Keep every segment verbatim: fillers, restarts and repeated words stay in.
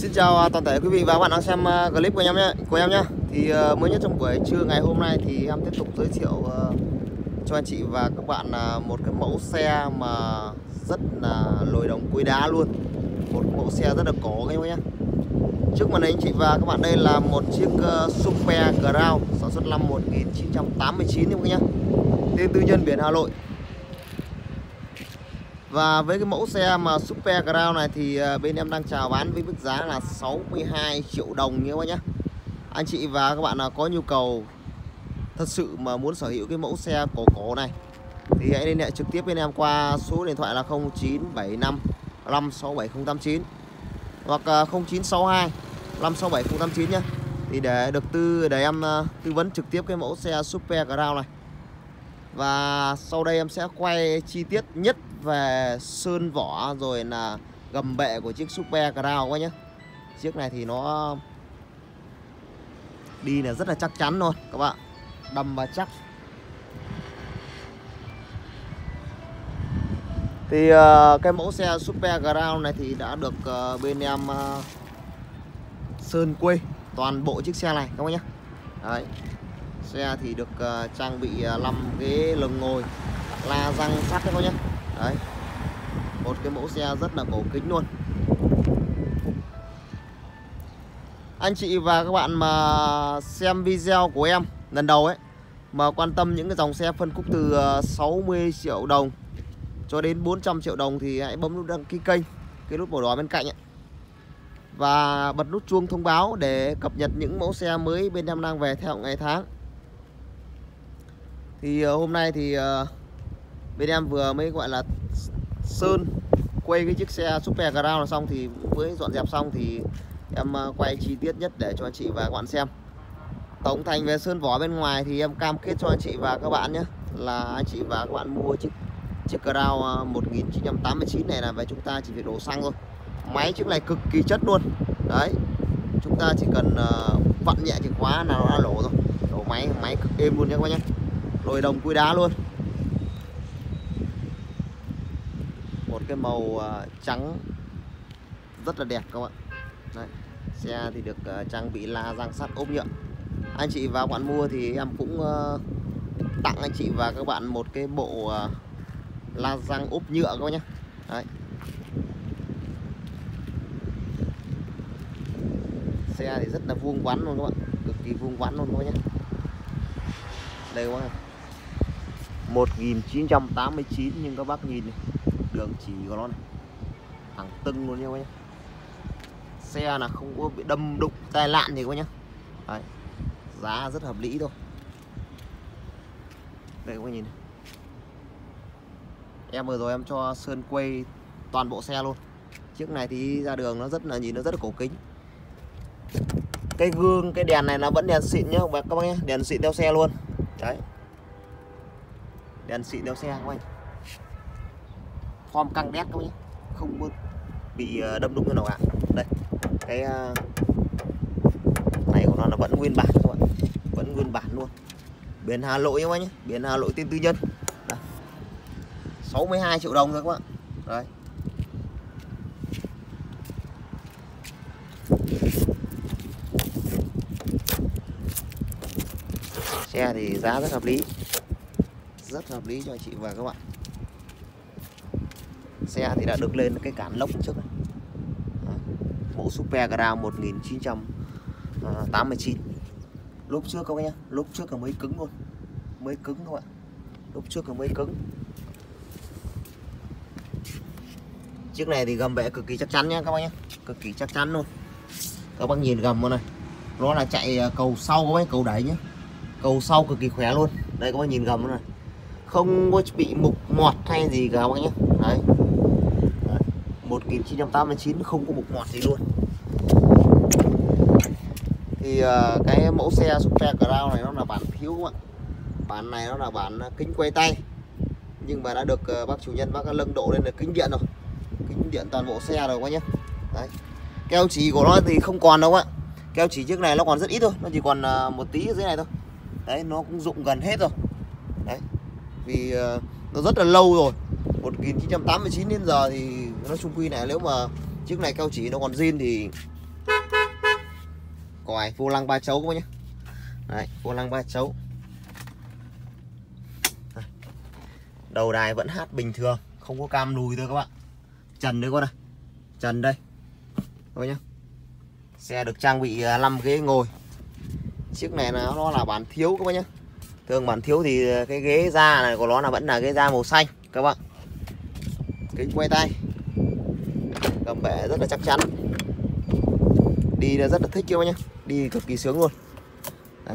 Xin chào toàn thể quý vị và các bạn đang xem clip của em nhé, của em nhé. Thì uh, mới nhất trong buổi trưa ngày hôm nay thì em tiếp tục giới thiệu uh, cho anh chị và các bạn uh, một cái mẫu xe mà rất là lồi đồng cuối đá luôn. Một mẫu xe rất là cổ các em nhé. Trước màn hình anh chị và các bạn đây là một chiếc uh, Super Crown sản xuất năm một nghìn chín trăm tám mươi chín các nhé. Tên tư nhân biển Hà Nội. Và với cái mẫu xe mà Super Crown này thì bên em đang chào bán với mức giá là sáu mươi hai triệu đồng như các bác nhé. Anh chị và các bạn nào có nhu cầu thật sự mà muốn sở hữu cái mẫu xe cổ cổ này thì hãy liên hệ trực tiếp bên em qua số điện thoại là không chín bảy năm năm sáu bảy không tám chín hoặc không chín sáu hai năm sáu bảy không tám chín nhé. Thì để được tư để em tư vấn trực tiếp cái mẫu xe Super Crown này. Và sau đây em sẽ quay chi tiết nhất về sơn vỏ rồi là gầm bệ của chiếc Super Crown quá nhé. Chiếc này thì nó đi là rất là chắc chắn luôn các bạn, đầm và chắc. Thì uh, cái mẫu xe Super Crown này thì đã được uh, bên em uh, sơn quê toàn bộ chiếc xe này các bạn nhé. Đấy. Xe thì được uh, trang bị năm uh, ghế lưng ngồi, la răng sắt các bạn nhé. Đấy. Một cái mẫu xe rất là cổ kính luôn. Anh chị và các bạn mà xem video của em lần đầu ấy mà quan tâm những cái dòng xe phân khúc từ sáu mươi triệu đồng cho đến bốn trăm triệu đồng thì hãy bấm nút đăng ký kênh, cái nút màu đỏ bên cạnh ấy. Và bật nút chuông thông báo để cập nhật những mẫu xe mới bên em đang về theo ngày tháng. Thì uh, hôm nay thì uh, bên em vừa mới gọi là sơn quay cái chiếc xe Super Crown xong thì mới dọn dẹp xong thì em uh, quay chi tiết nhất để cho anh chị và các bạn xem. Tổng thành về sơn vỏ bên ngoài thì em cam kết cho anh chị và các bạn nhé là anh chị và các bạn mua chiếc chiếc Crown uh, một nghìn chín trăm tám mươi chín này là về chúng ta chỉ việc đổ xăng thôi. Máy chiếc này cực kỳ chất luôn. Đấy. Chúng ta chỉ cần uh, vặn nhẹ chìa khóa là nó đã nổ rồi. Nổ máy máy cực êm luôn nhé các bạn nhé. Lồi đồng cuối đá luôn. Một cái màu uh, trắng rất là đẹp các bạn. Đấy. Xe thì được uh, trang bị la răng sắt ốp nhựa. Anh chị và các bạn mua thì em cũng uh, tặng anh chị và các bạn một cái bộ uh, la răng ốp nhựa các bạn nhé. Đấy. Xe thì rất là vuông vắn luôn các bạn, cực kỳ vuông vắn luôn các bạn nhé. Đây các bạn, một nghìn chín trăm tám mươi chín nhưng các bác nhìn này, đường chỉ của nó này thẳng tưng luôn nha các bác nhé. Xe là không có bị đâm đụng tai nạn gì các bác nhé. Đấy. Giá rất hợp lý thôi. Đây các bác nhìn này. Em vừa rồi em cho sơn quay toàn bộ xe luôn. Chiếc này thì ra đường nó rất là nhìn nó rất là cổ kính. Cái gương, cái đèn này nó vẫn đèn xịn nhá các bác nhé, đèn xịn theo xe luôn. Đấy. Đèn xịn theo xe các anh. Form căng đét các bác nhé, không có bị đâm đụng cái nào cả. Đây. Cái này của nó là vẫn nguyên bản các bạn. Vẫn nguyên bản luôn. Biển Hà Nội các bác nhé, biển Hà Nội tên tư nhân. Đây. sáu mươi hai triệu đồng thôi các bạn. Đấy. Xe thì giá rất hợp lý, rất hợp lý cho anh chị và các bạn. Xe thì đã được lên cái cản lốc trước này. Mẫu Super Crown một nghìn chín trăm tám mươi chín. Lốp trước các bạn nhé, lốp trước là mới cứng luôn, mới cứng các bạn. Lốp trước là mới cứng. Chiếc này thì gầm bệ cực kỳ chắc chắn nhé các bác nhé, cực kỳ chắc chắn luôn. Các bác nhìn gầm nó này, nó là chạy cầu sau các bác, cầu đẩy nhé. Cầu sau cực kỳ khỏe luôn. Đây các bác nhìn gầm nó này, không có bị mục mọt hay gì cả các bác nhé. Đấy. Đấy. một nghìn chín trăm tám mươi chín không có mục mọt gì luôn. Thì uh, cái mẫu xe Super Crown này nó là bản thiếu các bạn. Bản này nó là bản kính quay tay, nhưng mà đã được uh, bác chủ nhân bác lâng độ lên là kính điện rồi, kính điện toàn bộ xe rồi các bác nhé. Đấy. Keo chỉ của nó thì không còn đâu các bạn. Keo chỉ chiếc này nó còn rất ít thôi, nó chỉ còn uh, một tí ở dưới này thôi. Đấy, nó cũng dụng gần hết rồi. Đấy. Vì uh, nó rất là lâu rồi, một nghìn chín trăm tám mươi chín đến giờ thì nó chung quy này, nếu mà chiếc này keo chỉ nó còn zin thì còi vô lăng ba chấu các bác nhé. Đấy, vô lăng ba chấu. Đây. Đầu đài vẫn hát bình thường, không có cam lùi thôi các bạn. Trần đấy con này, trần đây các bác nhé. Xe được trang bị năm ghế ngồi. Chiếc này là nó là bản thiếu các bác nhé. Thường bản thiếu thì cái ghế da này của nó là vẫn là ghế da màu xanh các bạn. Kính quay tay, gầm bệ rất là chắc chắn, đi là rất là thích các bác nhé, đi cực kỳ sướng luôn. Đấy.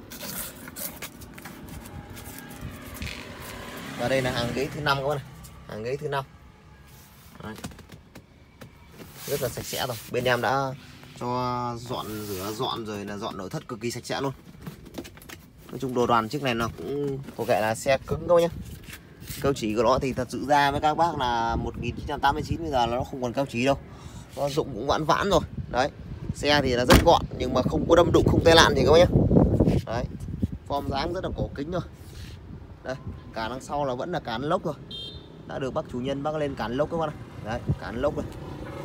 Và đây là hàng ghế thứ năm các bác này, hàng ghế thứ năm. Đấy. Rất là sạch sẽ rồi. Bên em đã cho dọn rửa dọn rồi là dọn nội thất cực kỳ sạch sẽ luôn. Nói chung đồ đoàn chiếc này nó cũng có kệ là xe cứng các bác nhé. Cao chỉ của nó thì thật sự ra với các bác là một nghìn chín trăm tám mươi chín, bây giờ nó không còn cao chỉ đâu, nó dụng cũng vãn vãn rồi. Đấy, xe thì là rất gọn nhưng mà không có đâm đụng, không tai nạn gì các bác nhé. Đấy, form dáng rất là cổ kính rồi. Đây, cả đằng sau là vẫn là cán lốc rồi, đã được bác chủ nhân bác lên cán lốc các bác này. Đấy, cán lốc này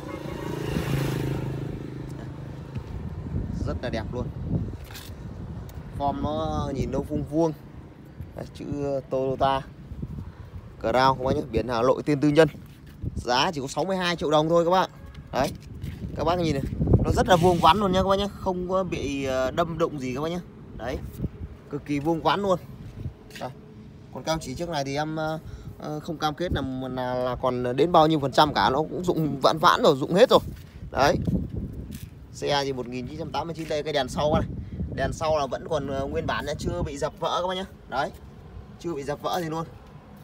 rất là đẹp luôn. Form nó nhìn nó vuông vuông. Đấy, chữ Toyota Crown các bác nhé, biển Hà Nội, tên tư nhân. Giá chỉ có sáu mươi hai triệu đồng thôi các bạn. Đấy, các bác nhìn này, nó rất là vuông vắn luôn nha các bác nhé, không có bị đâm đụng gì các bác nhé. Đấy, cực kỳ vuông vắn luôn. Đây. Còn cao chỉ trước này thì em uh, không cam kết là, là là còn đến bao nhiêu phần trăm cả, nó cũng dụng vãn vãn rồi, dụng hết rồi. Đấy, xe thì một nghìn chín trăm tám mươi chín. Đây cái đèn sau này, đèn sau là vẫn còn uh, nguyên bản, chưa bị dập vỡ các bác nhé. Đấy, chưa bị dập vỡ gì luôn.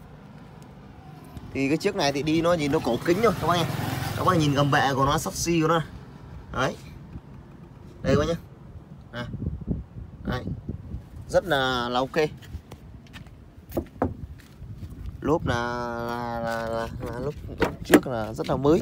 Thì cái chiếc này thì đi nó nhìn nó cổ kính rồi các bác nhé. Các bác nhìn gầm bệ của nó, sắt xi của nó. Đấy, đây các bác nhé. À. Đấy, rất là, là ok. Lốp là, là, là, là, là lốp trước là rất là mới.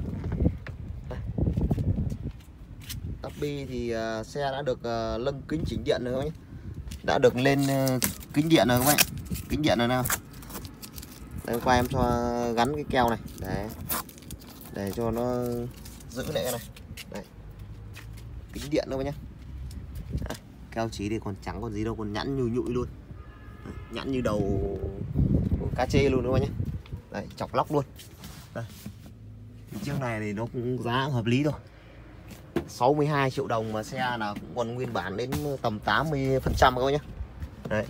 Tắp bi thì uh, xe đã được uh, lâng kính chỉnh điện rồi các bác nhé. Đã được lên uh, kính điện rồi các bác. Kính điện rồi nào. Đây, qua em cho gắn cái keo này để để cho nó giữ lại cái này. Đấy, kính điện đâu nhá. À, keo chỉ thì còn trắng còn gì đâu, còn nhẵn nhụi nhụi luôn. Đấy, nhẵn như đầu của cá chê luôn các bác nhé. Đấy, chọc lóc luôn. Đây, chiếc này thì nó cũng giá hợp lý thôi, sáu mươi hai triệu đồng mà xe là cũng còn nguyên bản đến tầm tám mươi phần trăm các bác nhé. Đấy.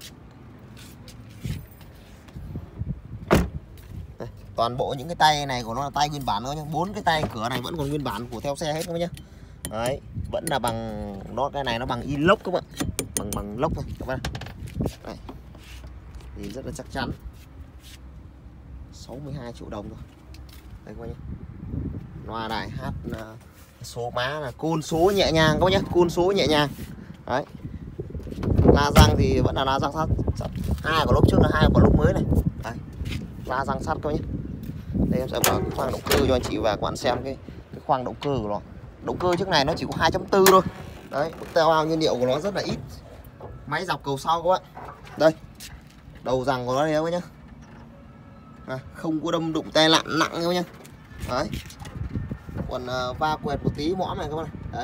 Đây, toàn bộ những cái tay này của nó là tay nguyên bản thôi nhá. Bốn cái tay cửa này vẫn còn nguyên bản của theo xe hết các bác nhé. Đấy, vẫn là bằng, nó cái này nó bằng inox các bạn, bằng bằng lốc thôi các bạn. Đấy, nhìn rất là chắc chắn. sáu mươi hai triệu đồng rồi. Đây các bác nhé. Loa đài hát số má là côn số nhẹ nhàng các bác nhé, côn số nhẹ nhàng. Đấy, la răng thì vẫn là la răng sắt, sắt. Hai của lốp trước là hai của lốp mới này. Đấy, la răng sắt các bác nhé. Đây em sẽ mở cái khoang động cơ cho anh chị và các bạn xem cái, cái khoang động cơ của nó. Động cơ chiếc này nó chỉ có hai chấm bốn thôi. Đấy, tiêu hao nhiên liệu của nó rất là ít. Máy dọc cầu sau các bạn. Đây, đầu rằng của nó đây các bác nhé. À, không có đâm đụng tai nạn nặng các bác nhé. Đấy, còn uh, va quẹt một tí mõm này các bạn này. Đấy.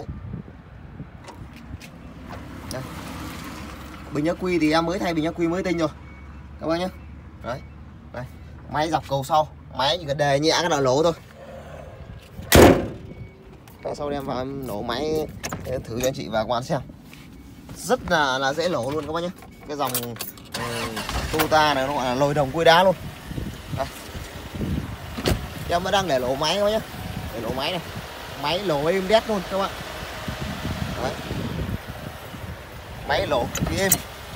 Đây, bình ắc quy thì em mới thay bình ắc quy mới tinh rồi các bác nhé. Đấy, đây, máy dọc cầu sau, máy chỉ cần đề nhẹ cái là lỗ thôi. Cái sau đem vào em nổ máy thử cho anh chị và các bạn xem, rất là là dễ nổ luôn các bác nhé. Cái dòng um, Toyota này nó gọi là lồi đồng cối đá luôn. Đây, em vẫn đang để lỗ máy các bác nhé, để lỗ máy này, máy lỗ êm đét luôn các bạn. Đấy, máy lỗ cực kỳ êm.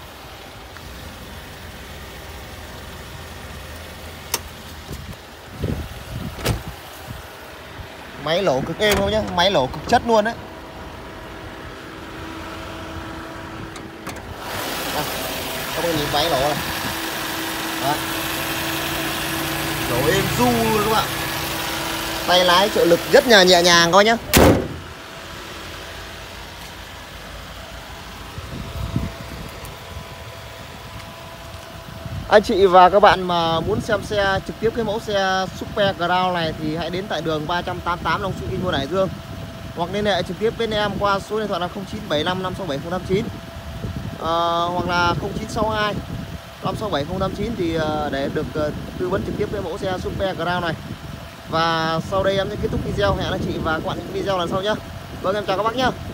Máy lỗ cực êm luôn nhá, máy lỗ cực chất luôn đấy. À, các bạn nhìn máy lỗ này. Đó, lỗ êm du luôn các bạn. Tay lái trợ lực rất là nhẹ nhàng coi nhá. Anh chị và các bạn mà muốn xem xe trực tiếp cái mẫu xe Super Crown này thì hãy đến tại đường ba trăm tám mươi tám Long Xuyên Kinh Môn Hải Dương. hoặc liên hệ trực tiếp bên em qua số điện thoại là không chín bảy năm năm sáu bảy không tám chín, à, hoặc là không chín sáu hai năm sáu bảy không tám chín thì để được tư vấn trực tiếp với mẫu xe Super Crown này. Và sau đây em sẽ kết thúc video, hẹn anh chị và các bạn những video lần sau nhé. Vâng, em chào các bác nhé.